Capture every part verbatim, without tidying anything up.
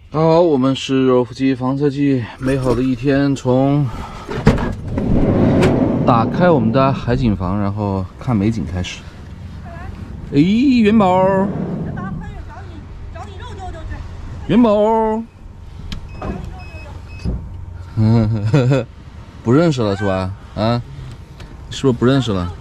好，我们是柔夫机房车机，美好的一天从打开我们的海景房，然后看美景开始。哎，元宝，元宝，快点找你找你肉丢丢去。元宝，嗯呵呵呵，不认识了是吧？啊，是不是不认识了？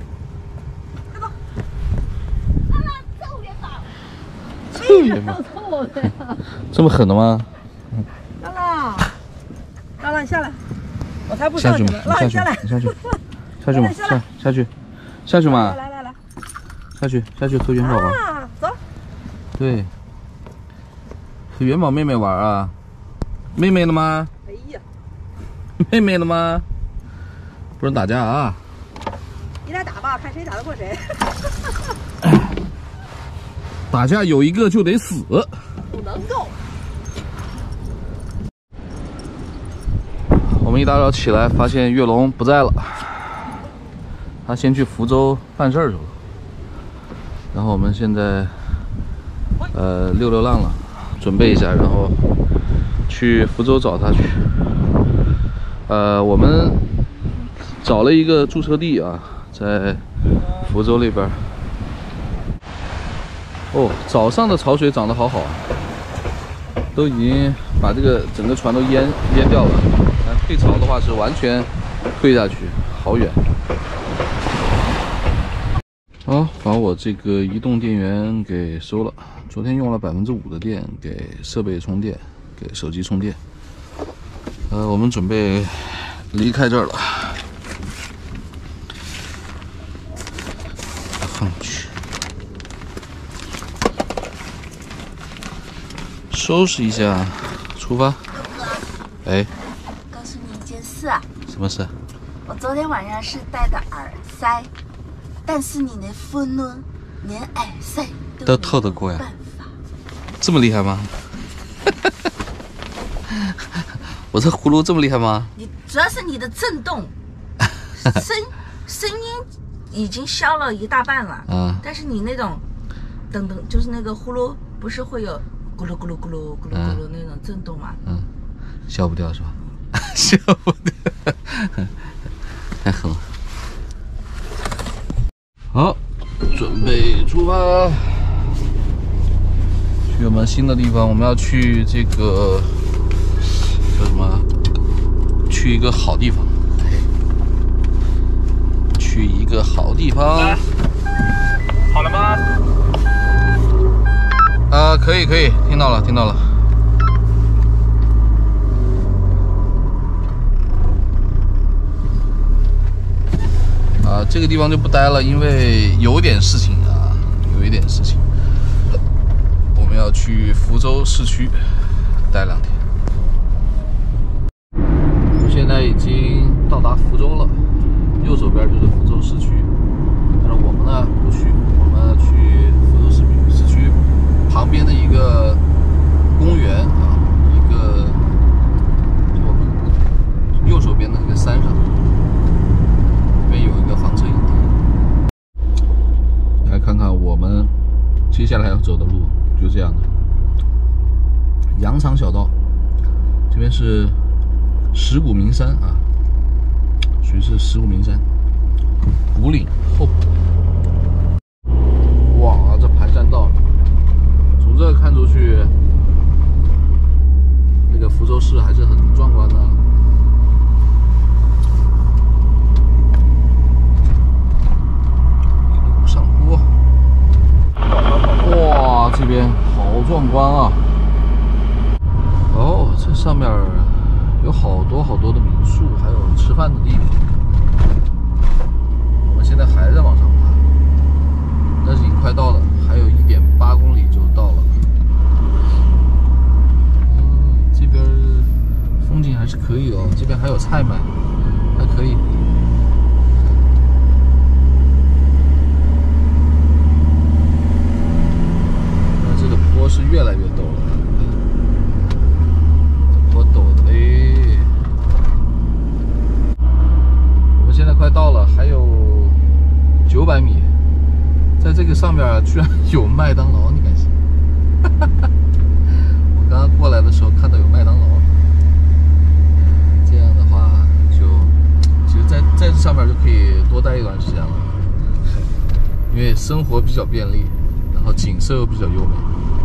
臭元宝，臭的呀！这么狠的吗？ 拉拉，拉拉，你下来！我才不下去嘛， 拉你下去，你下去，下去嘛，下下去，下去嘛， 来来来， 下去下去和元宝玩。 走。对， 和元宝妹妹玩啊？妹妹了吗？ 哎呀， 妹妹了吗？不能打架啊！ 你俩打吧，看谁打得过谁。 打架有一个就得死。 不能够。 我们一大早起来，发现月龙不在了，他先去福州办事儿去了。然后我们现在呃溜溜浪了，准备一下，然后去福州找他去。呃，我们找了一个驻车地啊，在福州那边。哦，早上的潮水涨得好好啊，都已经把这个整个船都淹淹掉了。但退潮的话是完全退下去，好远。好，把我这个移动电源给收了。昨天用了百分之五的电给设备充电，给手机充电。呃，我们准备离开这儿了。放去。收拾一下，出发。哎， 告诉你一件事啊。 什么事？ 我昨天晚上是戴的耳塞，但是你那风呢，连耳塞都透得过呀？这么厉害吗？我这葫芦这么厉害吗？ 你主要是你的震动，声声音已经消了一大半了。嗯。但是你那种，等等，就是那个呼噜，不是会有。咕噜咕噜咕噜咕噜咕噜那种震动嘛， 嗯，消不掉是吧？消不掉，太狠了。好，准备出发，去我们新的地方。我们要去这个叫什么？去一个好地方，去一个好地方。 好了吗？ 啊、呃，可以可以，听到了听到了。啊、呃，这个地方就不待了，因为有点事情啊，有一点事情。我们要去福州市区待两天。我们现在已经到达福州了，右手边就是福州市区，但是我们呢不去，我们要去福州市市区。旁边的一个公园啊，一个我们右手边的那个山上，这边有一个房车营地。来看看我们接下来要走的路，就这样的。羊肠小道，这边是石鼓鸣山啊，属于是石鼓鸣山，古岭后。哇，这盘山道。从这看出去，那个福州市还是很壮观的。一路上坡，哇，这边好壮观啊！哦，这上面有好多好多的民宿，还有吃饭的地方。我们现在还在往上爬，但是已经快到了，还有一点八公里就到了。嗯，这边风景还是可以哦，这边还有菜卖，还可以。那这个坡是越来越陡了，这坡陡的嘞。我们现在快到了，还有九百米。在这个上面居然有麦当劳，你敢信？我刚刚过来生活比较便利，然后景色又比较优美。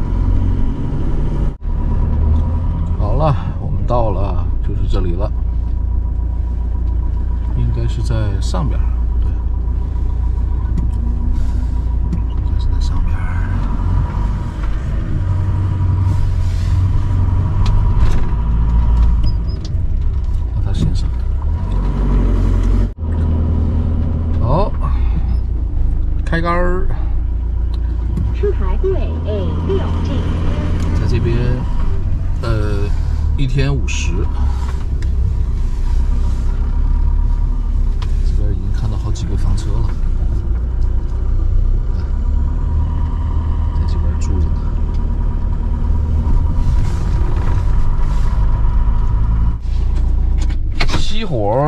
好了，我们到了，就是这里了，应该是在上边，对，应该是在上边。把它先上。好，开杆儿。 出台对 A 六 G， 在这边，呃，一天五十。这边已经看到好几个房车了，在这边住着呢。熄火，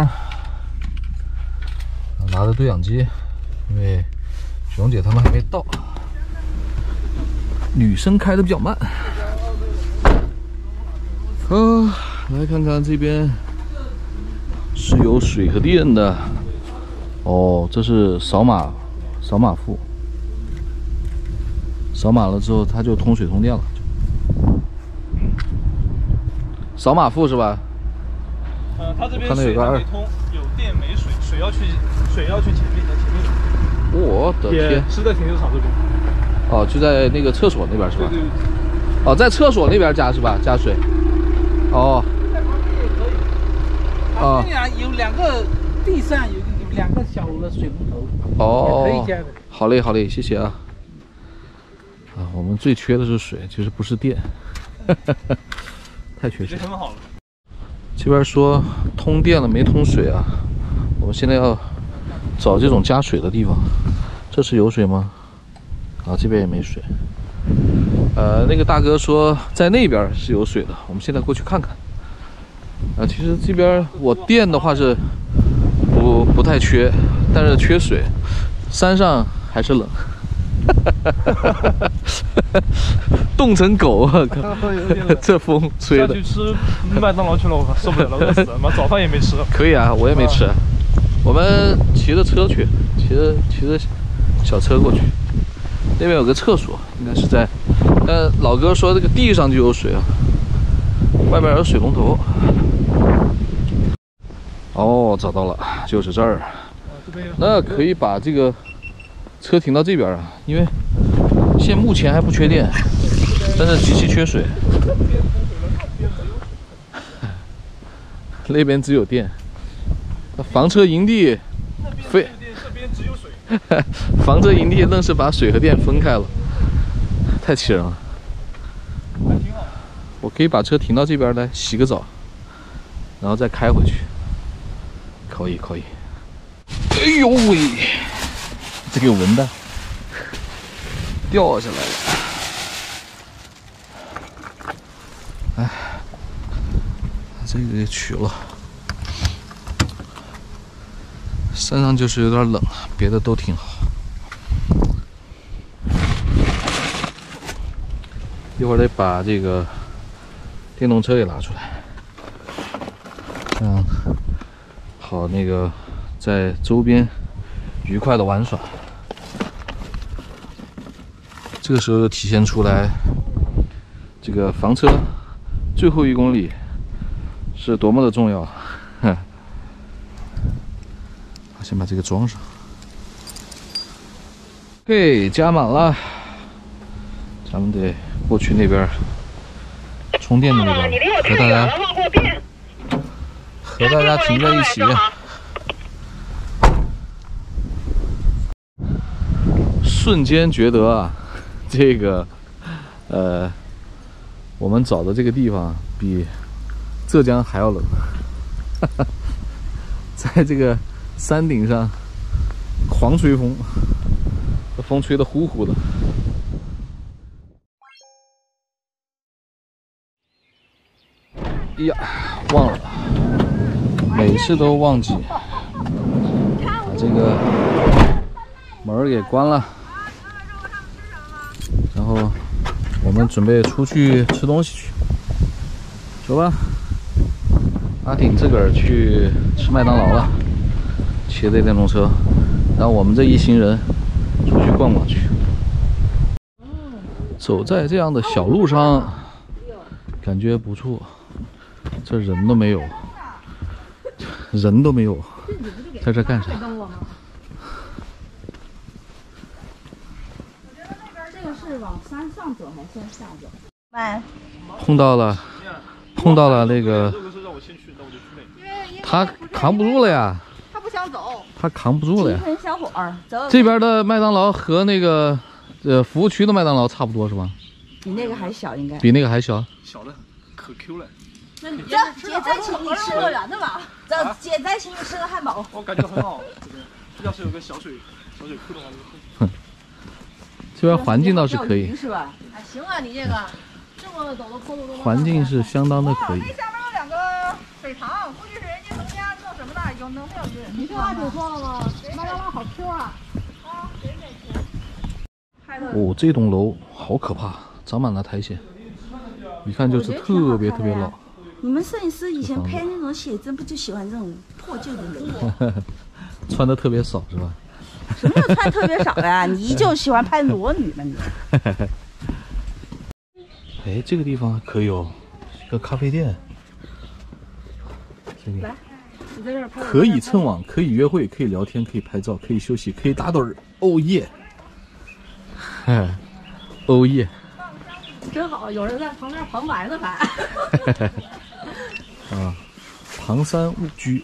拿着对讲机，因为熊姐他们还没到。女生开的比较慢。啊，来看看这边是有水和电的。哦，这是扫码，扫码付，扫码了之后它就通水通电了。扫码付是吧？ 呃，它这边看到有个二水还没通，有电没水，水要去水要去前面的前面。 我的天！ 是在停车场这边。 哦，就在那个厕所那边是吧？ 对对对。 哦，在厕所那边加是吧？加水。哦。 在旁边也可以。 啊。 这样有两个，地上有有两个小的水龙头。 哦。 也可以加的。 好嘞，好嘞，谢谢啊。啊，我们最缺的是水，其实不是电。太缺水。 很好了。 这边说通电了没通水啊？我们现在要找这种加水的地方。这是有水吗？啊，这边也没水。呃，那个大哥说在那边是有水的，我们现在过去看看。啊，其实这边我电的话是不不太缺，但是缺水，山上还是冷。冻成狗，我靠！这风吹的。 下去吃麦当劳去了，我靠，受不了了，饿死了！妈，早饭也没吃。 可以啊，我也没吃。我们骑着车去，骑着骑着小车过去。那边有个厕所，应该是在。但老哥说这个地上就有水啊，外边有水龙头。哦，找到了，就是这儿。那可以把这个车停到这边啊，因为现目前还不缺电，但是极其缺水。那边只有电，房车营地非这边只有水。 房车营地愣是把水和电分开了，太气人了。我可以把车停到这边来洗个澡，然后再开回去。可以可以。哎呦喂，这个蚊子掉下来了。哎，这个也取了。山上就是有点冷，别的都挺好。一会儿得把这个电动车给拿出来，这样好那个在周边愉快的玩耍。这个时候就体现出来，这个房车最后一公里是多么的重要。先把这个装上。嘿，加满了，咱们得过去那边充电的那边，和大家和大家停在一起。瞬间觉得啊，这个呃，我们找的这个地方比浙江还要冷。在这个山顶上狂吹风，这风吹得呼呼的。哎呀，忘了，每次都忘记把这个门儿给关了。然后我们准备出去吃东西去，走吧。阿挺自个儿去吃麦当劳了，骑着电动车，然后我们这一行人出去逛逛去。走在这样的小路上，感觉不错。这人都没有，人都没有，在这干啥？ 这个是往山上走还是下走？慢。 碰到了，碰到了那个，他扛不住了呀。 他不想走， 他扛不住了呀。 精神小伙儿，走。 这边的麦当劳和那个呃服务区的麦当劳差不多是吧？ 比那个还小，应该。 比那个还小。 小的可 Q 了。 那你这姐再请你吃个圆的吧，走，姐再请你吃个汉堡。 我感觉很好，这边这要是有个小水小水库的话就更。 这边环境倒是可以， 是吧？哎，行啊，你这个这么陡的坡度都。 环境是相当的可以。 那下面有两个水塘，估计是人家农家弄什么的，有能量运。你这话挺错了吗？麦当劳好 Q 啊！啊，谁给钱？ 哦，这栋楼好可怕，长满了苔藓，一看就是特别特别老。 你们摄影师以前拍那种写真，不就喜欢这种破旧的楼？ 穿的特别少是吧？ 什么叫穿特别少呀？你依旧喜欢拍裸女吗你？ 哎，这个地方可以哦，一个咖啡店。这里你在这儿拍。 可以蹭网，可以约会，可以聊天，可以拍照，可以休息，可以打盹儿。哦耶！哎，哦耶！ 真好，有人在旁边旁白呢，还。 啊，唐山雾居。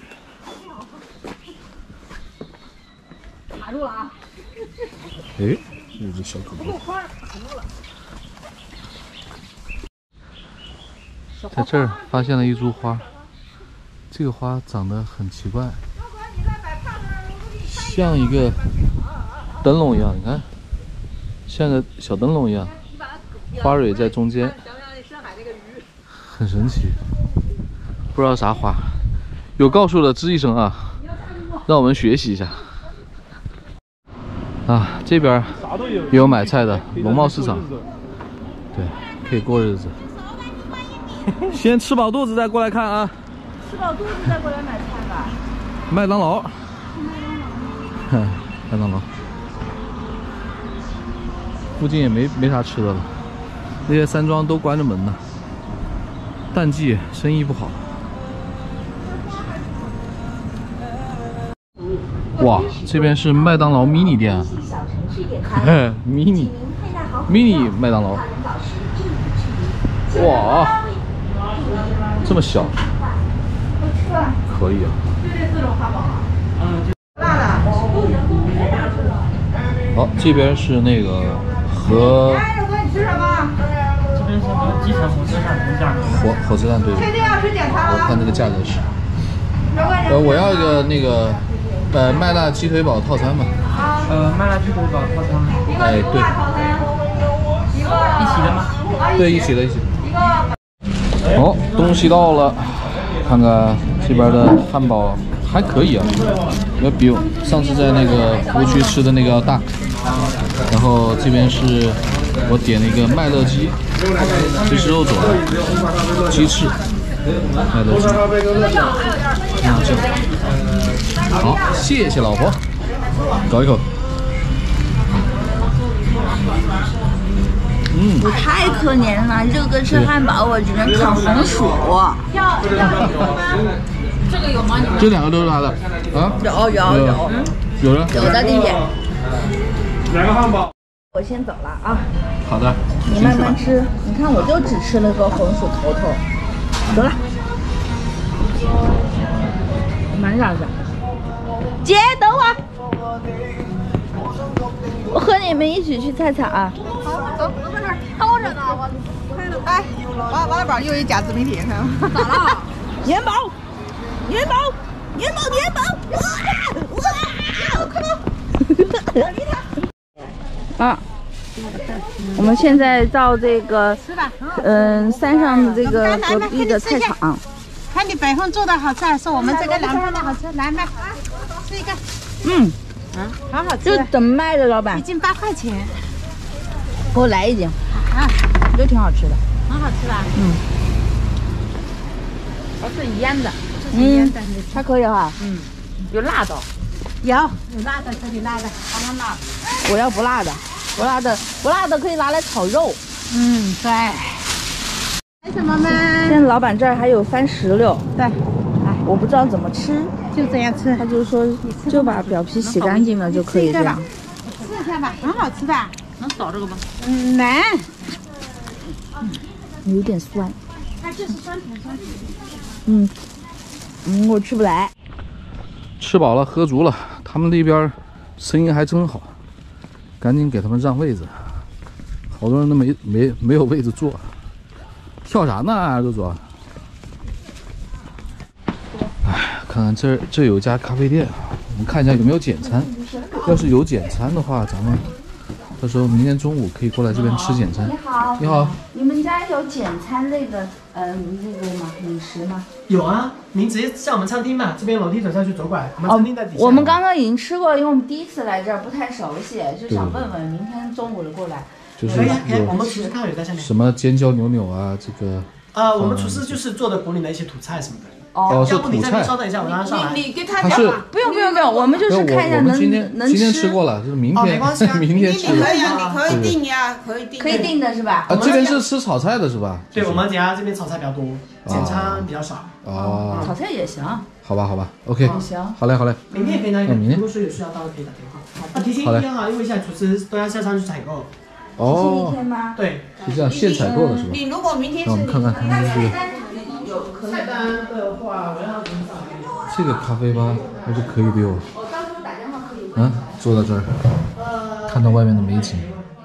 卡住了啊！ 哎，有只小狗狗。在这儿发现了一株花，这个花长得很奇怪，像一个灯笼一样，你看，像个小灯笼一样，花蕊在中间，很神奇，不知道啥花，有告诉的吱一声啊，让我们学习一下。啊，这边也有买菜的农贸市场，对，可以过日子。先吃饱肚子再过来看啊！ 吃饱肚子再过来买菜吧。 麦当劳，哼，麦当劳，附近也没没啥吃的了，那些山庄都关着门呢。淡季生意不好。哇，这边是麦当劳 mini 店啊，嘿 ，mini mini 麦当劳，哇，这么小，可以啊。 就这四种汉堡啊。嗯，辣的。 好，这边是那个和。 哎，大哥，你吃什么？ 这边是和基层火车站同价格。 火火车站对。 确定要吃简餐吗？ 我看这个价格是。呃，我要一个那个。呃，麦辣鸡腿堡套餐吧。 呃，麦辣鸡腿堡套餐。 哎，对。 一起的吗？ 对，一起的，一起。哦，东西到了，看看这边的汉堡还可以啊，要比我上次在那个服务区吃的那个要大。然后这边是我点了一个麦乐鸡，这是肉肘啊，鸡翅，麦乐鸡。那这好，谢谢老婆，搞一口。嗯， 我太可怜了，六个吃汉堡，我只能啃红薯。 这个有吗？你们？ 这两个都是他的啊？ 有有有， 有的。 有的，弟弟。 两个汉堡。 我先走了啊。 好的。 你慢慢吃，你看我就只吃了个红薯头头，走了。买啥去？姐，等会儿，我和你们一起去菜场啊。 好，走，我在这儿偷着呢，我开了。哎，王王大宝又一假自媒体，看吗？咋了？ 元宝，元宝，元宝，元宝！哇哇！快跑！啊，我们现在到这个，嗯、呃，山上的这个隔壁的菜场。 看你北风做的好吃，还是我们这个南方的好吃？来来，吃一个。 嗯， 啊，好好吃。 这怎么卖的，老板？ 一斤八块钱。 给我来一斤。 啊， 都挺好吃的。 很好吃吧？ 嗯。 它是腌的，这是腌的。 还可以哈。 嗯。 有辣到。 有有辣的，这里辣的，好辣辣。 我要不辣的，不辣的，不辣的可以拿来炒肉。 嗯，对。还什么吗？ 现在老板这儿还有番石榴， 对， 哎，我不知道怎么吃， 就这样吃。 他就是说就把表皮洗干净了就可以这样。 试一下吧，很好吃的。 能扫这个吗？ 嗯，难。 有点酸。 它就是酸甜酸甜。 嗯，嗯，我吃不来。 吃饱了，喝足了，他们那边生意还真好，赶紧给他们让位子，好多人都没没没有位子坐，跳啥呢？这主，哎，看看这这有一家咖啡店，我们看一下有没有简餐。要是有简餐的话，咱们到时候明天中午可以过来这边吃简餐。 你好， 你好， 你们家有简餐类的呃那个吗？美食吗？ 有啊，您直接上我们餐厅嘛，这边楼梯走下去走过来，我们餐厅在底下。 我们刚刚已经吃过，因为我们第一次来这儿不太熟悉，就想问问明天中午过来。 就是可以啊，可以， 有我们厨师咖啡在下面。 什么尖椒扭扭啊，这个。 呃，我们厨师就是做的国内的一些土菜什么的。 哦，是土菜。 要不你这边稍等一下，我让他上来。 你你给他他是不用不用不用，我们就是看一下能能吃。 今天吃过了，就是明天明天吃。 可以啊，你可以定呀，可以定。 可以定的是吧？ 啊，这边是吃炒菜的是吧？ 对，我们家这边炒菜比较多，简餐比较少。 哦， 炒菜也行。 好吧好吧 ，OK， 行， 好嘞好嘞。 明天也可以拿一个， 明天如果说有需要到可以打电话。啊，提前一天啊，因为现在厨师都要下山去采购。 哦， 提前一天吗？ 对， 是这样，现采购的是吧？ 你如果明天那我们看看他们这个。 菜单的话，我让他们打给你。 这个咖啡吧，还是可以的哦。 我到时候打电话可以。 嗯，坐在这儿，看到外面的美景。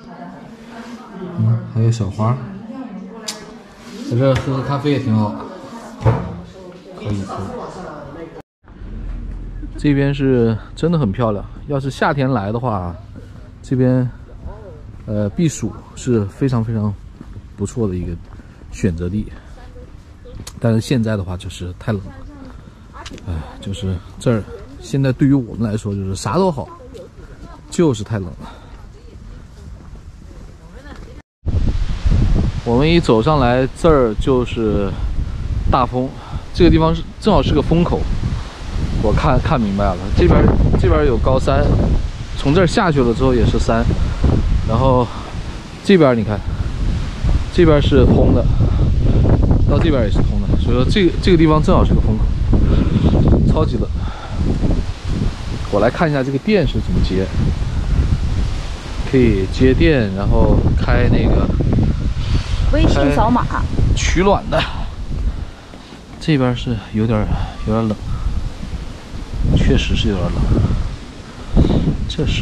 嗯，还有小花，在这喝喝咖啡也挺好。可以可以。这边是真的很漂亮，要是夏天来的话，这边呃避暑是非常非常不错的一个选择地。但是现在的话就是太冷了，哎，就是这儿现在对于我们来说就是啥都好，就是太冷了。我们一走上来，这儿就是大风，这个地方是正好是个风口。我看看明白了，这边这边有高山，从这儿下去了之后也是山，然后这边你看，这边是通的。到这边也是通的，所以说这个这个地方正好是个风口，超级冷。我来看一下这个电是怎么接，可以接电，然后开那个微信扫码取暖的。这边是有点有点冷，确实是有点冷。这是，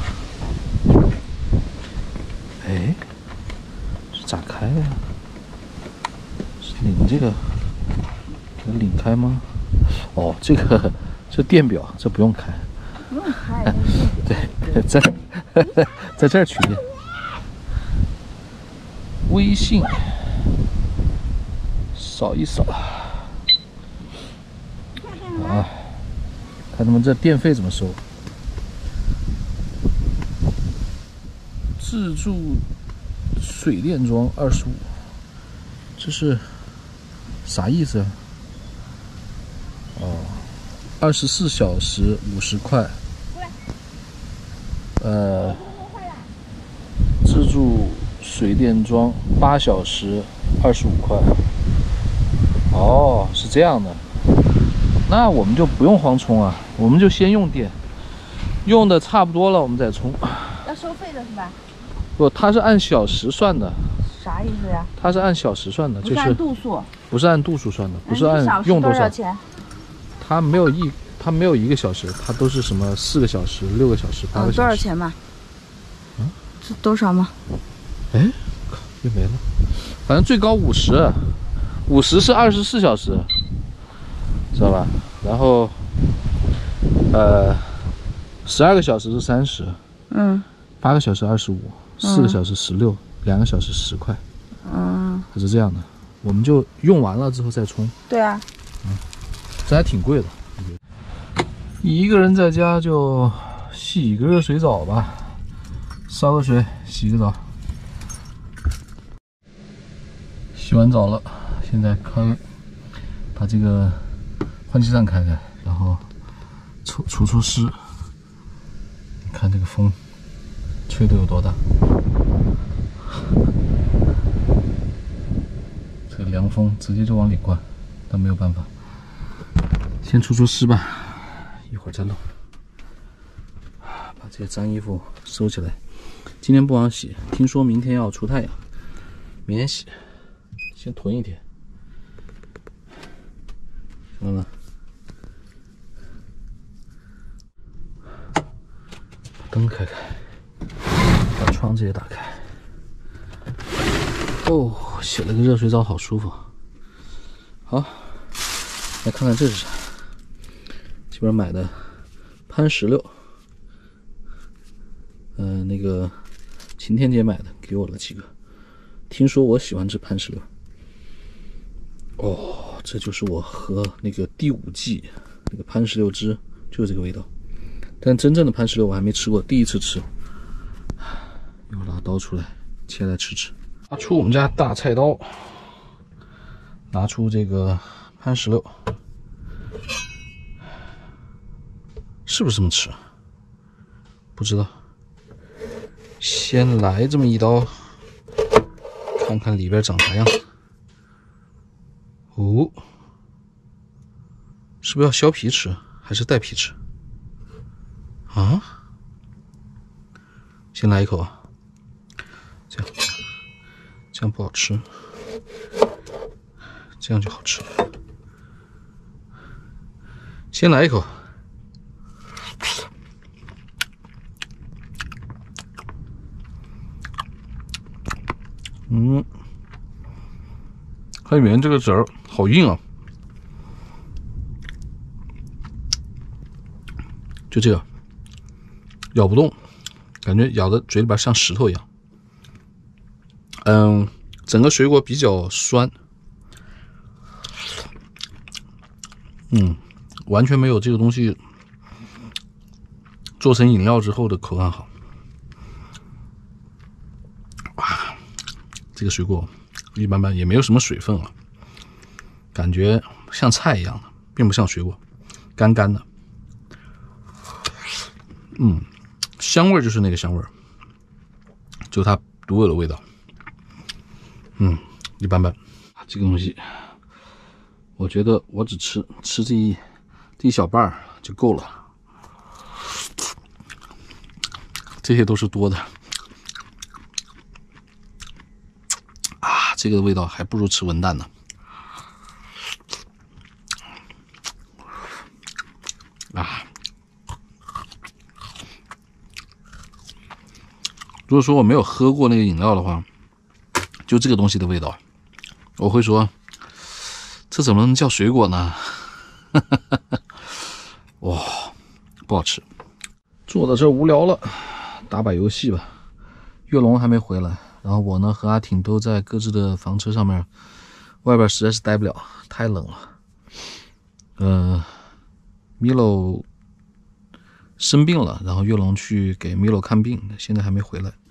哎，是咋开呀？拧这个能拧开吗？哦，这个这电表这不用开， 不用开。 对，在在这儿取电。微信扫一扫啊，看他们这电费怎么收。自助水电桩二十五，这是。啥意思啊？哦，二十四小时五十块。呃，自助水电桩八小时二十五块。哦，是这样的。那我们就不用慌充啊，我们就先用电，用的差不多了我们再充。 要收费的是吧？ 不，它是按小时算的。 啥意思呀？ 它是按小时算的，就是按度数， 不是按度数算的，不是按用多少钱。 它没有一，它没有一个小时，它都是什么四个小时、六个小时、八个小时。 多少钱嘛？嗯，是多少吗？ 哎，又没了。反正最高五十，五十是二十四小时，知道吧？然后，呃，十二个小时是三十， 嗯， 八个小时二十五，四个小时十六。两个小时十块， 嗯， 它是这样的，我们就用完了之后再充。 对啊， 嗯，这还挺贵的。一个人在家就洗个热水澡吧，烧个水洗个澡。洗完澡了，现在开把这个换气扇开开，然后除除除湿， 看这个风吹得有多大，这个凉风直接就往里灌，但没有办法，先除除湿吧，一会儿再弄。把这些脏衣服收起来，今天不往洗，听说明天要出太阳，明天洗，先囤一天，看到吗？把灯开开，把窗子也打开。哦，洗了个热水澡，好舒服。好，来看看这是啥，这边买的潘石榴，呃，那个晴天姐买的，给我了几个。听说我喜欢吃潘石榴。哦，这就是我喝那个第五季那个潘石榴汁，就是这个味道。但真正的潘石榴我还没吃过，第一次吃。又拿刀出来切来吃吃。拿出我们家大菜刀，拿出这个潘石榴，是不是这么吃？不知道。先来这么一刀，看看里边长啥样。哦，是不是要削皮吃，还是带皮吃？啊？先来一口啊，这样，这样不好吃，这样就好吃。先来一口。嗯，它里面这个籽儿好硬啊，就这个咬不动，感觉咬的嘴里边像石头一样。嗯，整个水果比较酸，嗯，完全没有这个东西做成饮料之后的口感好。哇，这个水果一般般，也没有什么水分啊，感觉像菜一样的，并不像水果，干干的。嗯，香味就是那个香味，就它独有的味道。嗯，一般般。这个东西，我觉得我只吃吃这一这一小半就够了，这些都是多的。啊，这个味道还不如吃文旦呢。啊，如果说我没有喝过那个饮料的话，就这个东西的味道，我会说这怎么能叫水果呢？哇，不好吃。坐到这无聊了，打把游戏吧。月龙还没回来，然后我呢和阿挺都在各自的房车上面，外边实在是待不了，太冷了。呃，米洛生病了，然后月龙去给米洛看病，现在还没回来。